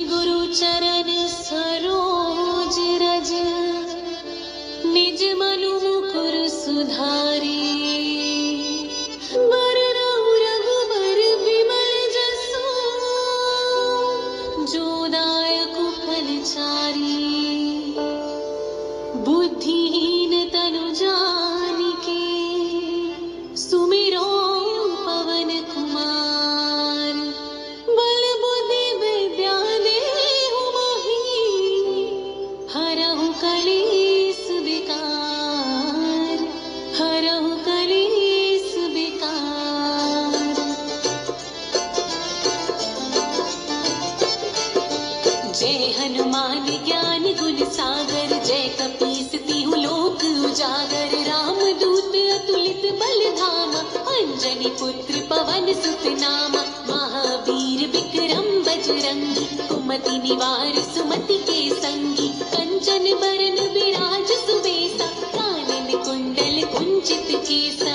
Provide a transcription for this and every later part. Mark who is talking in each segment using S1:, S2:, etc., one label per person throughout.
S1: गुरु चरण सरोज रज, निज मनु मुकुर सुधारी। वरनउ रघुबर विमल जसु, जो दायक फलचारी। बुद्धिहीन तनु जानिके, सुमिरो पवन कुमार। बल बुद्धि विद्या देहु मोहि, हरहु कलेस विकार। हरहु कलेस विकार। जय हनुमान ज्ञान गुण सागर, जय कपीस तिहु लोक उजागर। राम दूत अतुलित बल धामा, अंजनी पुत्र पवन सुत नामा। महावीर विक्रम बजरंगी, कुमति निवार सुमति के संगी। कंचन बरन विराज सुबेसा, कानन कुंडल कुंचित केसा।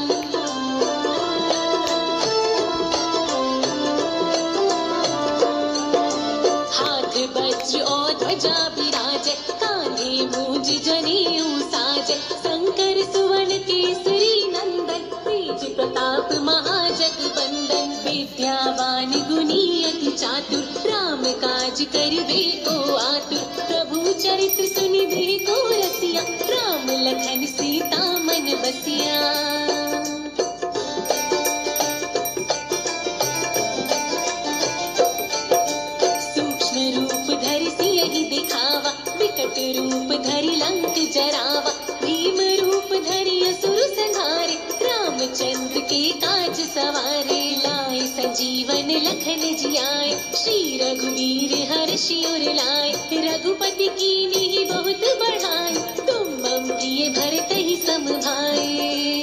S1: हाथ वज्र और ध्वजा विराजै, कांधे मूंज जनेऊ साजै। शंकर सुवन केसरी नंदन, तेज प्रताप महाजगवंदन। विद्यावान गुणी अति चातुर, राम काज करिबे को आतुर। प्रभु चरित्र सुनिबे को रसिया, राम लखन सीता मन बसिया। सूक्ष्म रूप धरि सियहि दिखावा, विकट रूप धरि लंक जरावा। भीम रूप धरि असुर संहारे, रामचंद्र के काज सवारे। लाए संजीवन लखन जियाए, श्री रघुवीर हर्षि उर लाए। रघुपति कीन्ही बहुत बढ़ाए, तुम मम प्रिय भरतहि सम भाए।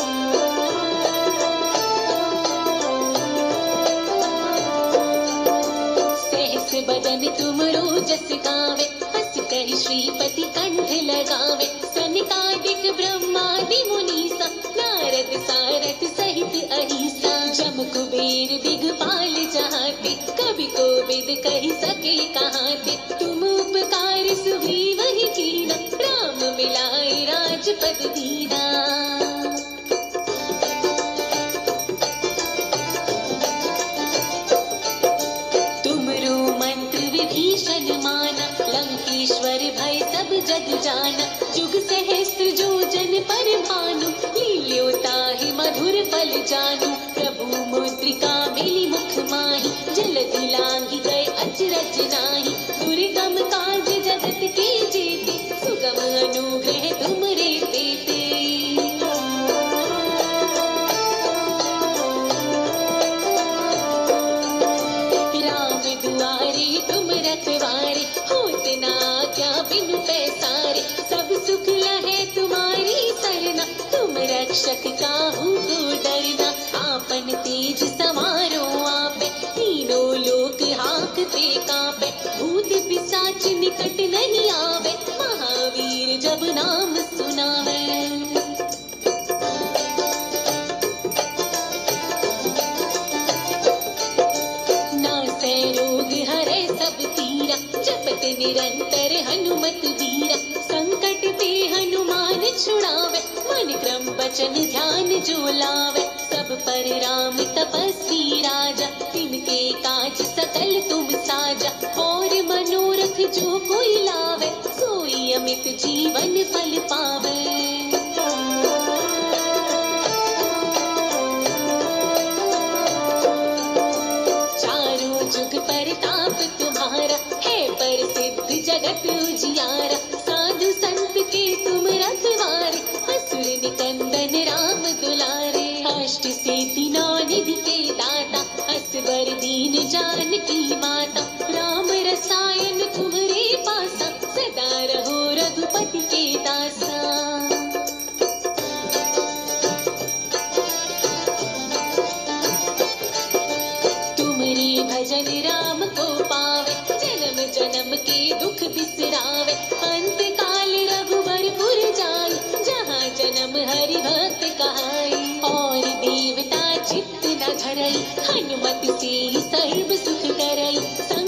S1: सहस बदन तुम रोजस गावे, हस कहि श्रीपति कंठ लगावे। सनकादिक ब्रह्मादि मुनीसा, नारद सारथ सहित अहिसा। जम कुबेर दिगपाल जहाते, कवि कोविद कहि सके कहाते। तुम उपकार सुग्रीवहि कीना, राम मिलाए राजपद दीना। तुमरो मंत्र विभीषण माना, लंकेश्वर भय सब जग जाना। जुग सहस्त्र जो जन पर भानु, लील्यो ताहि मधुर फल जानू। प्रभु मुद्रिका मिली मुख माहि, जलधि लांघि गए अचरज नाहि। दुर्गम काज जगत के जेते, सुगम अनुग्रह तुमरे तेते। राम दुआरे तुम रखवारे, होत न आज्ञा बिनु पैसारे। सब सुख लहे तुम्हारी सरना, तुम रक्षक काहू को डरना। आपन तेज समारो आपे, तीनों लोक हांकते कांपे। भूत पिशाच निकट नहीं आवे, महावीर जब नाम सुनावे। नासै रोग हरै सब पीरा, जपत निरंतर हनुमत वीरा। संकट ते हनुमान छुड़ावे, मन क्रम वचन ध्यान जो लावे। सब पर राम तपस्वी राजा, तिनके काज सकल तुम साजा। और मनोरथ जो कोई लावे, सोई अमित जीवन फल पावे। चारों जुग परताप तुम्हारा, है प्रसिद्ध जगत उजियारा। साधु संत के तुम रखवारे, असुर निकंदन राम दुलारे। अष्ट सिद्धि नौ निधि के दाता, असबर दीन जानकी माता। राम रसायन तुम्हारे पासा, सदा रहो रघुपति के दासा। तुमरे भजन राम को पावे, जन्म जन्म के दुख बिसरावे। अंत काल रघुबरपुर जाई, जहाँ जन्म हरि भक्त कहाई। और देवता चित्त न धरई, हनुमत से सर्व सुख करई।